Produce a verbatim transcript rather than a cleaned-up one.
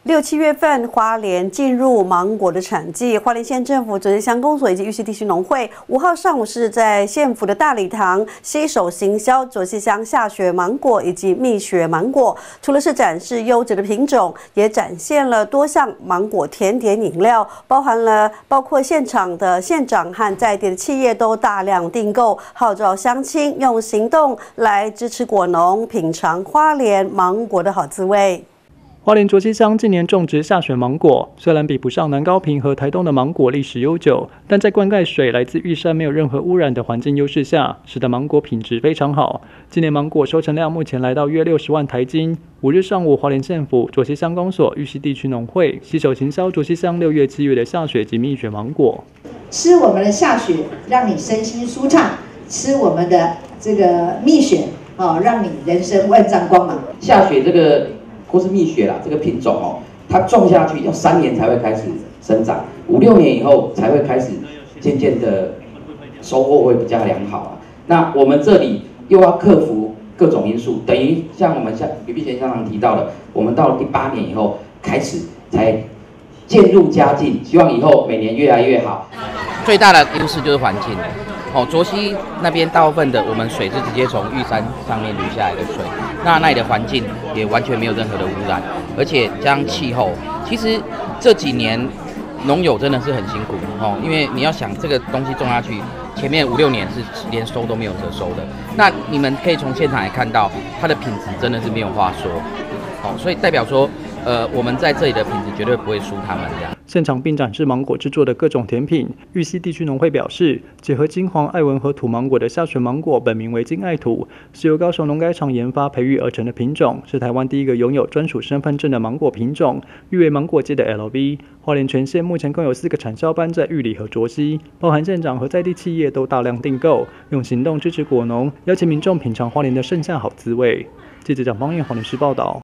六七月份，花莲进入芒果的产季。花莲县政府、卓溪乡公所以及玉溪地区农会五号上午是在县府的大礼堂携手行销卓溪乡下雪芒果以及蜜雪芒果。除了是展示优质的品种，也展现了多项芒果甜点饮料，包含了包括现场的县长和在地的企业都大量订购，号召乡亲用行动来支持果农，品尝花莲芒果的好滋味。 花莲卓溪乡近年种植下雪芒果，虽然比不上南高屏和台东的芒果历史悠久，但在灌溉水来自玉山没有任何污染的环境优势下，使得芒果品质非常好。今年芒果收成量目前来到约六十万台斤。五日上午，花莲县府、卓溪乡公所、玉溪地区农会携手行销卓溪乡六月、七月的下雪及蜜雪芒果。 吃我们的下雪，让你身心舒畅；吃我们的这个蜜雪，哦，让你人生万丈光芒。 下雪这个。 或是蜜雪啦，这个品种哦，它种下去要三年才会开始生长，五六年以后才会开始渐渐的收获会比较良好啊。那我们这里又要克服各种因素，等于像我们像比比前乡长提到的，我们到了第八年以后开始才渐入佳境，希望以后每年越来越好。 最大的优势就是环境。 哦，卓溪那边大部分的我们水是直接从玉山上面流下来的水，那那里的环境也完全没有任何的污染，而且加上气候，其实这几年农友真的是很辛苦哦，因为你要想这个东西种下去，前面五六年是连收都没有得收的，那你们可以从现场来看到它的品质真的是没有话说，哦，所以代表说，呃，我们在这里的品质绝对不会输他们这样。 现场并展示芒果制作的各种甜品。玉溪地区农会表示，结合金黄、爱文和土芒果的下雪芒果，本名为金爱土，是由高雄农改场研发培育而成的品种，是台湾第一个拥有专属身份证的芒果品种，誉为芒果界的 L V。花莲全县目前共有四个产销班在玉里和卓溪，包含县长和在地企业都大量订购，用行动支持果农，邀请民众品尝花莲的盛夏好滋味。记者蒋邦彦、黄律师报道。